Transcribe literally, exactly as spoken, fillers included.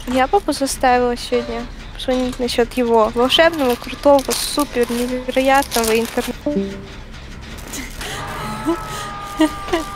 Я папу заставила сегодня позвонить насчет его волшебного, крутого, супер, невероятного интернета.